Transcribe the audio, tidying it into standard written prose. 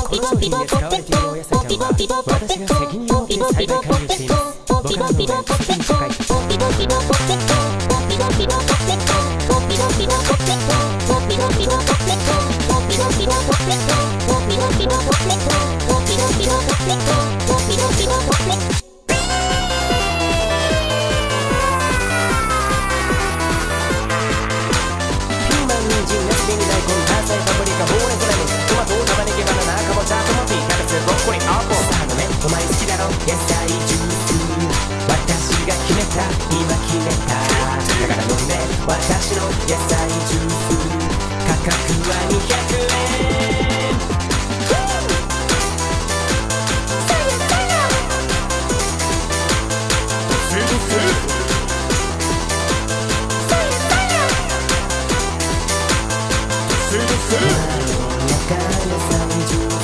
この商品で使われているお野菜ちゃんは私が責任を持って栽培管理しています。僕らの農園責任高いです。お前好きだろ野菜ジュース、私が決めた、今決めた、だから飲んで私の野菜ジュース、価格は200円。世の中野菜ジュース